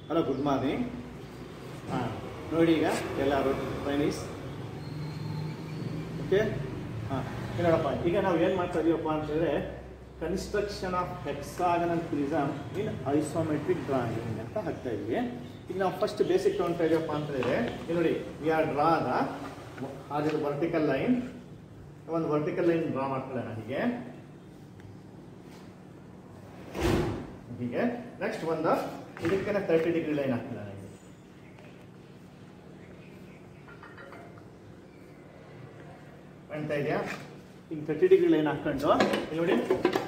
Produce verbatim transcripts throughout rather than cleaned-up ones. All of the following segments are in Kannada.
Hello, good morning. ಹಾಂ, ನೋಡಿ ಈಗ ಎಲ್ಲರೂ ಟ್ರೈನೀಸ್. ಓಕೆ, ಹಾಂ ನೋಡಪ್ಪ, ಈಗ ನಾವು ಏನು ಮಾಡ್ತಾ ಇದೀವಪ್ಪ ಅಂತಂದರೆ construction of hexagonal prism in isometric drawing ಅಂತ ಹಾಕ್ತಾ ಇದ್ವಿ. ಈಗ ನಾವು ಫಸ್ಟ್ ಬೇಸಿಕ್ ತೊಗೊಳ್ತಾ ಇದೀವಪ್ಪ ಅಂತ ಹೇಳಿದ್ರೆ ಇಲ್ಲಿ ನೋಡಿ, ವಿ ಆರ್ ಡ್ರಾ ದ ಹಾಗೆ ವರ್ಟಿಕಲ್ ಲೈನ್. ಒಂದು ವರ್ಟಿಕಲ್ ಲೈನ್ ಡ್ರಾ ಮಾಡ್ಕೊಳ್ಳೋಣ ಹೀಗೆ ಹೀಗೆ ನೆಕ್ಸ್ಟ್ ಒಂದು ಇದಕ್ಕೆ ತರ್ಟಿ ಡಿಗ್ರಿ ಲೈನ್ ಹಾಕ್ಕೊಳ್ಳೋಣ. ಕಾಣ್ತಾ ಇದೆಯಾ? ಈಗ ತರ್ಟಿ ಡಿಗ್ರಿ ಲೈನ್ ಹಾಕೊಂಡು ಇಲ್ಲಿ ನೋಡಿ,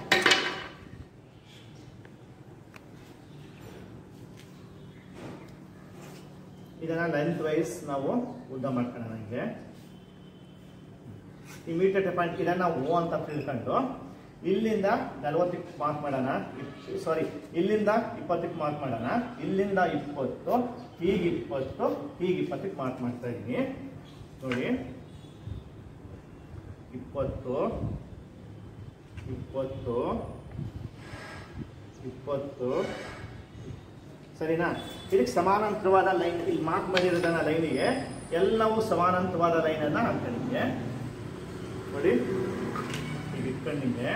ಇದನ್ನ ಲೆಂತ್ ವೈಸ್ ನಾವು ಉದ್ದ ಮಾಡ್ಕೊಳ್ಳೋಣ. ಹೀಗೆ ಇಮಿಡಿಯೇಟ್ ಪಾಯಿಂಟ್ ಇದನ್ನ ಓ ಅಂತ ತಿಳ್ಕೊಂಡು ಇಲ್ಲಿಂದ ನಲವತ್ತಕ್ಕೆ ಮಾರ್ಕ್ ಮಾಡೋಣ. ಸಾರಿ, ಇಲ್ಲಿಂದ ಇಪ್ಪತ್ತಕ್ಕೆ ಮಾರ್ಕ್ ಮಾಡೋಣ. ಇಲ್ಲಿಂದ ಇಪ್ಪತ್ತು, ಹೀಗೆ ಇಪ್ಪತ್ತು, ಹೀಗೆ ಇಪ್ಪತ್ತಕ್ಕೆ ಮಾರ್ಕ್ ಮಾಡ್ತಾ ಇದ್ದೀನಿ. ನೋಡಿ, ಇಪ್ಪತ್ತು ಇಪ್ಪತ್ತು ಇಪ್ಪತ್ತು ಸರಿನಾ? ಇದಕ್ಕೆ ಸಮಾನಾಂತರವಾದ ಲೈನ್ ಇಲ್ಲಿ ಮಾರ್ಕ್ ಮಾಡಿರೋದನ್ನ ಲೈನಿಗೆ ಎಲ್ಲವೂ ಸಮಾನಾಂತರವಾದ ಲೈನ್ ಅನ್ನ ಹಾಕೊಂಡಿದ್ದೆ. ನೋಡಿ, ಈಗ ಇಟ್ಕೊಂಡಿದ್ದೆ.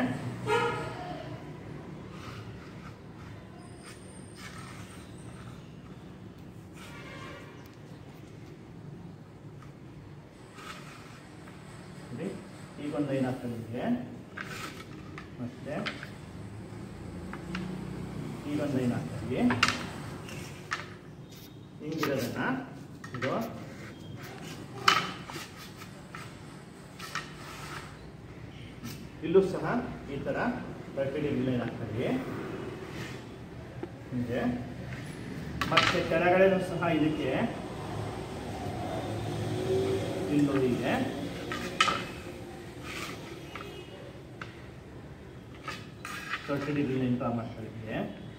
ಈಗ ಒಂದು ಲೈನ್ ಹಾಕೊಂಡಿದ್ದೆ, ಮತ್ತೆ ಈಗ ಒಂದು ಲೈನ್ ಹಾಕ್ತೀವಿ. ಹಿಂಗಿರೋದನ್ನ ಇದು ಇಲ್ಲೂ ಸಹ ಈ ತರ ತರ್ಟಿ ಡಿಗ್ರಿ ಲೈನ್ ಹಾಕ್ತೀವಿ. ಹಿಂಗೆ ಮತ್ತೆ ಕೆಳಗಡೆನೂ ಸಹ ಇದಕ್ಕೆ ಇಲ್ಲೂ ಹೀಗೆ ತರ್ಟಿ ಡಿಗ್ರಿ ಲೈನ್ ಡ್ರಾ ಮಾಡ್ತಾ ಇದ್ದೀವಿ.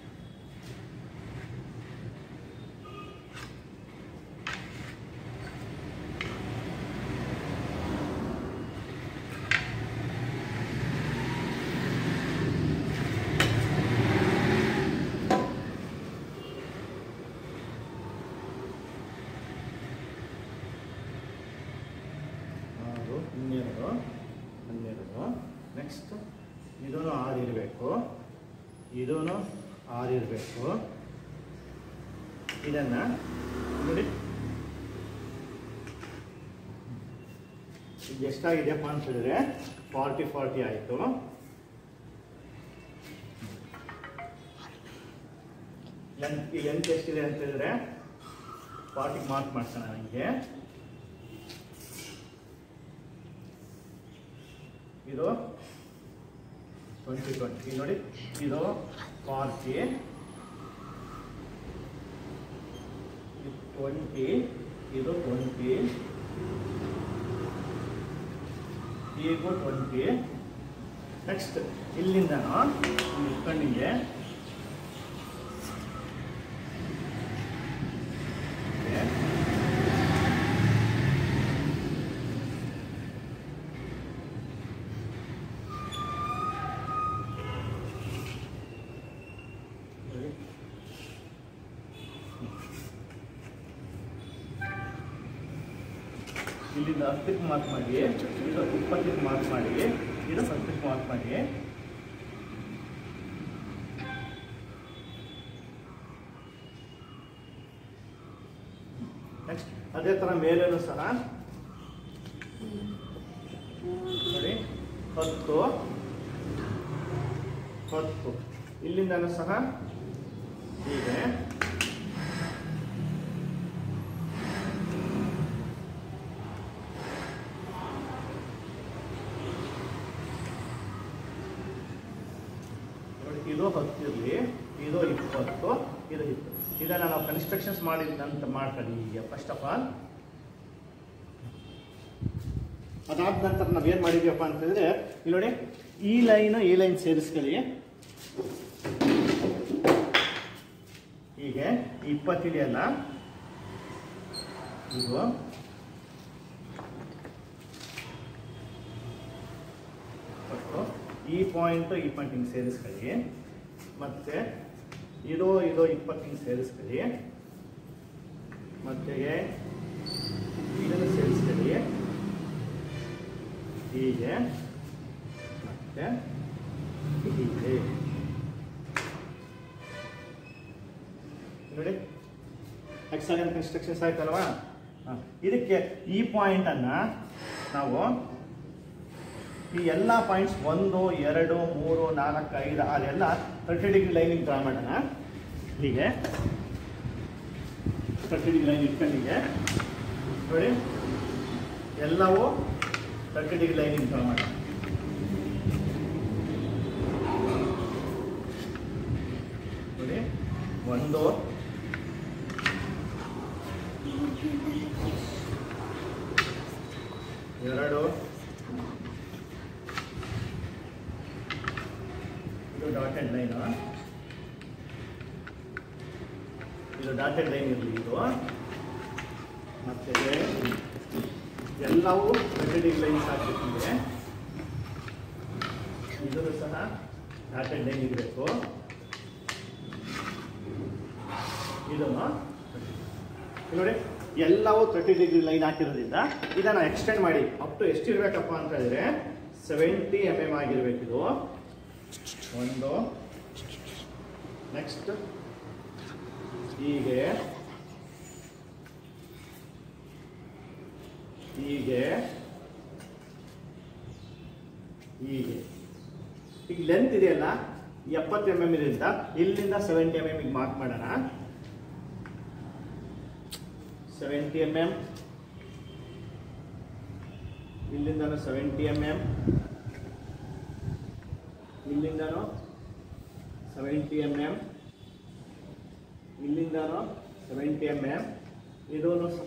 ಹನ್ನೆರಡು ಹನ್ನೆರಡು ನೆಕ್ಸ್ಟ್ ಇದೂ ಆರು ಇರಬೇಕು, ಇದೂ ಆರು ಇರಬೇಕು. ಇದನ್ನ ನೋಡಿ, ಇದು ಎಷ್ಟಾಗಿದೆಯಪ್ಪ ಅಂತ ಹೇಳಿದ್ರೆ ಫಾರ್ಟಿ ಫಾರ್ಟಿ ಆಯಿತು. ಲೆಂತ್ ಈ ಲೆಂತ್ ಎಷ್ಟಿದೆ ಅಂತ ಹೇಳಿದ್ರೆ ಫಾರ್ಟಿ ಮಾರ್ಕ್ ಮಾಡ್ಸೋಣ. ನನಗೆ ಇದು ಟ್ವೆಂಟಿ ಟ್ವೆಂಟಿ ನೋಡಿ, ಇದು ಫಾರ್ಟಿ, ಟ್ವೆಂಟಿ, ಇದು ಟ್ವೆಂಟಿ, ಈಗೂ ಟ್ವೆಂಟಿ. ನೆಕ್ಸ್ಟ್ ಇಲ್ಲಿಂದ ಇಟ್ಕೊಂಡಿಗೆ ಇಲ್ಲಿಂದ ಹತ್ತಕ್ಕೆ ಮಾರ್ಕ್ ಮಾಡಿ, ಇದು ಇಪ್ಪತ್ತಕ್ಕೆ ಮಾರ್ಕ್ ಮಾಡಿ, ಇದು ಹತ್ತಕ್ಕೆ ಮಾರ್ಕ್ ಮಾಡಿ. ನೆಕ್ಸ್ಟ್ ಅದೇ ತರ ಮೇಲೇನು ಸಹ ನೋಡಿ, ಹತ್ತು ಹತ್ತು ಇಲ್ಲಿಂದನೂ ಸಹ ಹೀಗೆ ಇದು ಹತ್ತಿರಲಿ, ಇದು ಇಪ್ಪತ್ತು, ಇದು ಇಪ್ಪತ್ತು. ಇದನ್ನ ನಾವು ಕನ್ಸ್ಟ್ರಕ್ಷನ್ಸ್ ಮಾಡಿದಂತ ಮಾಡ್ಕೊಳ್ಳಿ. ಈಗ ಫಸ್ಟ್ ಆಫ್ ಆಲ್ ಅದಾದ ನಂತರ ನಾವೇನ್ ಮಾಡಿದ್ಯಪ್ಪ ಅಂತಂದ್ರೆ ಇಲ್ಲಿ ನೋಡಿ, ಈ ಲೈನ್ ಈ ಲೈನ್ ಸೇರಿಸ್ಕೊಳ್ಳಿ. ಹೀಗೆ ಇಪ್ಪತ್ತಿದೆಯಲ್ಲ, ಇದು ಈ ಪಾಯಿಂಟ್ ಈ ಪಾಯಿಂಟ್ ಹಿಂಗೆ ಸೇರಿಸ್ಕೊಳ್ಳಿ. ಮತ್ತೆ ಇದು ಇದು ಇಪ್ಪತ್ತು ಸೇರಿಸ್ಕೊಳ್ಳಿ, ಮತ್ತೆ ಇದನ್ನು ಸೇರಿಸ್ಕೊಳ್ಳಿ ಹೀಗೆ, ಮತ್ತೆ ಹೀಗೆ ನೋಡಿ ಹೆಕ್ಸಾಗನ್ ಕನ್ಸ್ಟ್ರಕ್ಷನ್ಸ್ ಆಯ್ತಲ್ವಾ. ಇದಕ್ಕೆ ಈ ಪಾಯಿಂಟ್ ಅನ್ನ ನಾವು ಈ ಎಲ್ಲ ಪಾಯಿಂಟ್ಸ್ ಒಂದು ಎರಡು ಮೂರು ನಾಲ್ಕು ಐದು ಅದೆಲ್ಲ ತರ್ಟಿ ಡಿಗ್ರಿ ಲೈನಿಗೆ ಡ್ರಾ ಮಾಡೋಣ. ಹೀಗೆ ತರ್ಟಿ ಡಿಗ್ರಿ ಲೈನ್ ಇಟ್ಕೊಂಡಿಗೆ ನೋಡಿ ಎಲ್ಲವೂ ತರ್ಟಿ ಡಿಗ್ರಿ ಲೈನಿಗೆ ಡ್ರಾ ಮಾಡೋಣ. ನೋಡಿ ಒಂದು ಎರಡು ಇದು ಡಾಟೆಡ್ ಲೈನ್, ಇದು ಡಾಟೆಡ್ ಲೈನ್ ಇರಲಿ ಇದು, ಮತ್ತೆ ಎಲ್ಲವೂ ತರ್ಟಿ ಲೈನ್ಸ್ ಹಾಕಬೇಕಿದೆ. ಇದು ಸಹ ಡಾಟೆಡ್ ಲೈನ್ ಇರಬೇಕು. ಇದನ್ನು ನೋಡಿ ಎಲ್ಲವೂ ತರ್ಟಿ ಡಿಗ್ರಿ ಲೈನ್ ಹಾಕಿರೋದ್ರಿಂದ ಇದನ್ನು ಎಕ್ಸ್ಟೆಂಡ್ ಮಾಡಿ ಅಪ್ ಟು ಎಷ್ಟು ಇರಬೇಕಪ್ಪ ಅಂತ ಹೇಳಿದ್ರೆ ಸೆವೆಂಟಿ ಎಮ್ ಎಮ್ ಆಗಿರ್ಬೇಕಿದು ಒಂದು. ನೆಕ್ಸ್ಟ್ ಹೀಗೆ ಹೀಗೆ ಹೀಗೆ ಈಗ ಲೆಂತ್ ಇದೆಯಲ್ಲ ಎಪ್ಪತ್ತು ಎಮ್ ಎಮ್ ಇದರಿಂದ ಇಲ್ಲಿಂದ ಸೆವೆಂಟಿ ಎಮ್ ಎಮ್ ಮಾರ್ಕ್ ಮಾಡೋಣ. ಸೆವೆಂಟಿ ಎಮ್ ಎಮ್ ಇಲ್ಲಿಂದನೂ ಸೆವೆಂಟಿ ಎಮ್ ಎಮ್ ಇಲ್ಲಿಂದನೂ ಸೆವೆಂಟಿ ಎಮ್ ಎಮ್ ಇಲ್ಲಿಂದನೂ ಸೆವೆಂಟಿ ಎಮ್ ಎಮ್ ಇದೂ ಸಹ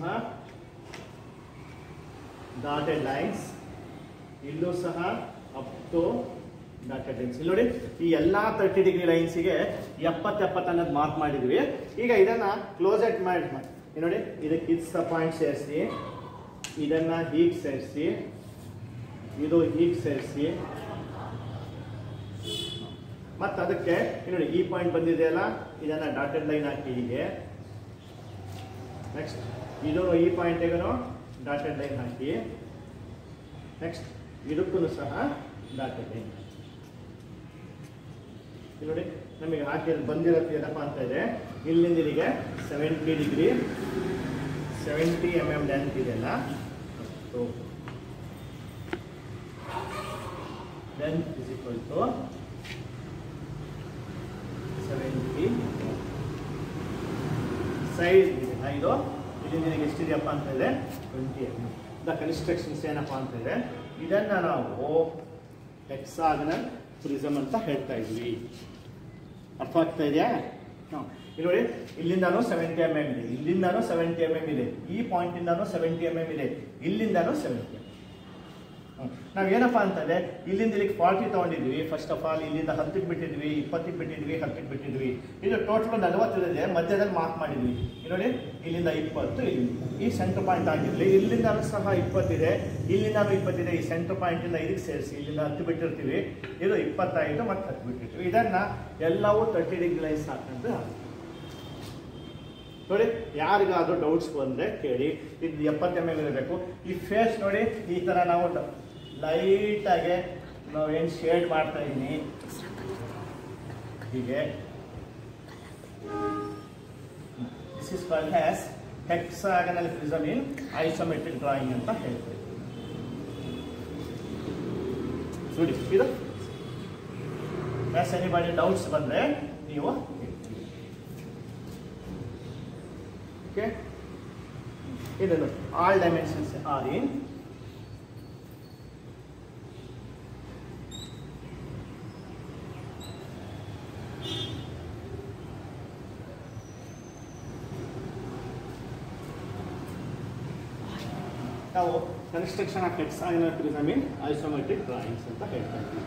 ಡಾಟೆಡ್ ಲೈನ್ಸ್, ಇಲ್ಲೂ ಸಹ ಅಪ್ ಟು ಡಾಟೆಡ್ ಲೈನ್ಸ್. ಇಲ್ಲಿ ನೋಡಿ ಈ ಎಲ್ಲ ತರ್ಟಿ ಡಿಗ್ರಿ ಲೈನ್ಸಿಗೆ ಎಪ್ಪತ್ತು ಎಪ್ಪತ್ತು ಅನ್ನೋದು ಮಾರ್ಕ್ ಮಾಡಿದ್ವಿ. ಈಗ ಇದನ್ನ ಕ್ಲೋಸೆಟ್ ಮಾಡಿ ನೋಡಿ ಇದಕ್ಕೆ ಇದು ಸಹ ಪಾಯಿಂಟ್ ಸೇರಿಸಿ, ಇದನ್ನ ಹೀಗೆ ಸೇರಿಸಿ, ಇದು ಹೀಗೆ ಸೇರಿಸಿ, ಮತ್ತು ಅದಕ್ಕೆ ನೋಡಿ ಈ ಪಾಯಿಂಟ್ ಬಂದಿದೆಯಲ್ಲ ಇದನ್ನ ಡಾಟೆಡ್ ಲೈನ್ ಹಾಕಿ ಹೀಗೆ. ನೆಕ್ಸ್ಟ್ ಇದು ಈ ಪಾಯಿಂಟಿಗೂ ಡಾಟೆಡ್ ಲೈನ್ ಹಾಕಿ, ನೆಕ್ಸ್ಟ್ ಇದಕ್ಕೂ ಸಹ ಡಾಟೆಡ್ ಲೈನ್ ನೋಡಿ. ನಮಗೆ ಹಾಕಿ ಬಂದಿರೋದು ಏನಪ್ಪ ಅಂತ ಇದೆ ಇಲ್ಲಿಂದ ಇಲ್ಲಿಗೆ seventy degree seventy M M length ಇದೆಯಲ್ಲ, length is equal to seventy. Size ಇದೆಯಲ್ಲ ಇದು ಇಲ್ಲಿಂದ ನಿನಗೆ ಎಷ್ಟಿದೆಯಪ್ಪ ಅಂತ ಇದೆ twenty M M. The constructions ಏನಪ್ಪ ಅಂತ ಇದೆ ಇದನ್ನು ನಾವು ಹೆಕ್ಸಾಗನಲ್ ಪ್ರಿಸಮ್ ಅಂತ ಹೇಳ್ತಾ ಇದ್ವಿ. ಅರ್ಥ ಆಗ್ತಾ ಇದೆಯಾ? ಇಲ್ಲಿ ನೋಡಿ ಇಲ್ಲಿಂದಾನು ಸೆವೆಂಟಿ ಎಮ್ ಎಮ್ ಇದೆ, ಇಲ್ಲಿಂದಾನು ಸೆವೆಂಟಿ ಎಮ್ ಎಮ್ ಇದೆ, ಈ ಪಾಯಿಂಟ್ ಇಂದಾನು ಸೆವೆಂಟಿ ಎಮ್ ಎಮ್ ಇದೆ, ಇಲ್ಲಿಂದಾನು ಸೆವೆಂಟಿ. ನಾವೇನಪ್ಪ ಅಂತಂದ್ರೆ ಇಲ್ಲಿಂದ ಇಲ್ಲಿಗೆ ಫಾರ್ಟಿ ತಗೊಂಡಿದ್ವಿ. ಫಸ್ಟ್ ಆಫ್ ಆಲ್ ಇಲ್ಲಿಂದ ಹತ್ತಕ್ಕೆ ಬಿಟ್ಟಿದ್ವಿ, ಇಪ್ಪತ್ತಕ್ಕೆ ಬಿಟ್ಟಿದ್ವಿ, ಹತ್ತಕ್ಕೆ ಬಿಟ್ಟಿದ್ವಿ. ಇದು ಟೋಟಲ್ ನಲವತ್ತಿದೆ, ಮಧ್ಯದಲ್ಲಿ ಮಾರ್ಕ್ ಮಾಡಿದ್ವಿ. ನೋಡಿ ಇಲ್ಲಿಂದ ಇಪ್ಪತ್ತು, ಇಲ್ಲಿಂದ ಈ ಸೆಂಟರ್ ಪಾಯಿಂಟ್ ಆಗಿರಲಿ, ಇಲ್ಲಿಂದಾನು ಸಹ ಇಪ್ಪತ್ತಿದೆ, ಇಲ್ಲಿಂದಾನು ಇಪ್ಪತ್ತಿದೆ. ಈ ಸೆಂಟರ್ ಪಾಯಿಂಟ್ ಇಂದ ಇದಕ್ಕೆ ಸೇರಿಸಿ ಇಲ್ಲಿಂದ ಹತ್ತು ಬಿಟ್ಟಿರ್ತೀವಿ, ಇದು ಇಪ್ಪತ್ತೈದು ಮತ್ತೆ ಹತ್ತು ಬಿಟ್ಟಿರ್ತೀವಿ. ಇದನ್ನ ಎಲ್ಲವೂ ತರ್ಟಿ ಡಿಗ್ರಿ ಲೈನ್ಸ್ ಹಾಕೊಂಡು ನೋಡಿ. ಯಾರಿಗಾದ್ರೂ ಡೌಟ್ಸ್ ಬಂದ್ರೆ ಕೇಳಿ. ಇದು ಎಪ್ಪತ್ತು ಎಮ್ ಎಮ್ ಇರಬೇಕು. ಈ ಫೇಸ್ ನೋಡಿ ಈ ತರ ನಾವು ಲೈಟ್ ಆಗಿ ನಾವು ಏನು ಶೇಡ್ ಮಾಡ್ತಾ ಇದ್ದೀನಿ ಹೀಗೆ. This is called as hexagonal prism in isometric drawing ಅಂತ ಹೇಳ್ತೀವಿ. ನೋಡಿ ಇದು ಎನಿಬಡಿ ಡೌಟ್ಸ್ ಬಂದ್ರೆ ನೀವು ಓಕೆ. ಇದನ್ನು ಆಲ್ ಡೈಮೆನ್ಷನ್ಸ್ ಆರ್ ಇನ್ ನಾವು construction of hexagonal prism in isometric drawings ಅಂತ ಹೇಳ್ತಾ ಇದ್ದೀವಿ.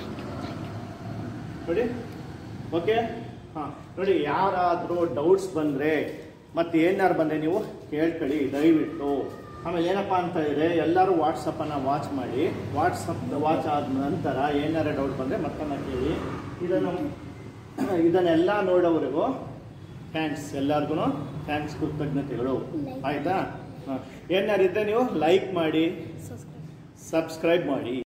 ನೋಡಿ ಓಕೆ. ಹಾಂ ನೋಡಿ, ಯಾರಾದರೂ ಡೌಟ್ಸ್ ಬಂದರೆ ಮತ್ತು ಏನಾರು ಬಂದರೆ ನೀವು ಕೇಳ್ಕೊಳ್ಳಿ ದಯವಿಟ್ಟು. ಆಮೇಲೆ ಏನಪ್ಪ ಅಂತ ಇದ್ರೆ ಎಲ್ಲರೂ ವಾಟ್ಸಪ್ಪನ್ನು ವಾಚ್ ಮಾಡಿ, ವಾಟ್ಸಪ್ ವಾಚ್ ಆದ ನಂತರ ಏನಾರು ಡೌಟ್ ಬಂದರೆ ಮತ್ತೊಮ್ಮೆ ಕೇಳಿ. ಇದನ್ನು ಇದನ್ನೆಲ್ಲ ನೋಡೋವರೆಗೂ ಥ್ಯಾಂಕ್ಸ್, ಎಲ್ಲರಿಗೂ ಥ್ಯಾಂಕ್ಸ್, ಕೃತಜ್ಞತೆಗಳು. ಆಯಿತಾ? ಏನಾರಿದ್ದರೆ ನೀವು ಲೈಕ್ ಮಾಡಿ, ಸಬ್ಸ್ಕ್ರೈಬ್ ಮಾಡಿ.